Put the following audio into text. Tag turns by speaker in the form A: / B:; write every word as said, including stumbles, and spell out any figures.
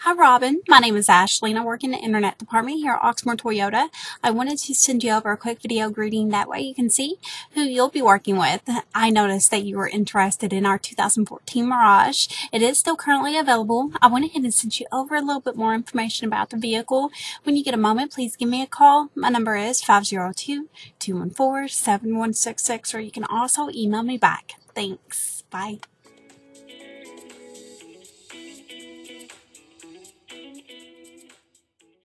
A: Hi Robin, my name is Ashley and I work in the internet department here at Oxmoor Toyota. I wanted to send you over a quick video greeting, that way you can see who you'll be working with. I noticed that you were interested in our two thousand fourteen Mirage. It is still currently available. I went ahead and sent you over a little bit more information about the vehicle. When you get a moment, please give me a call. My number is five zero two, two one four, seven one six six, or you can also email me back. Thanks. Bye.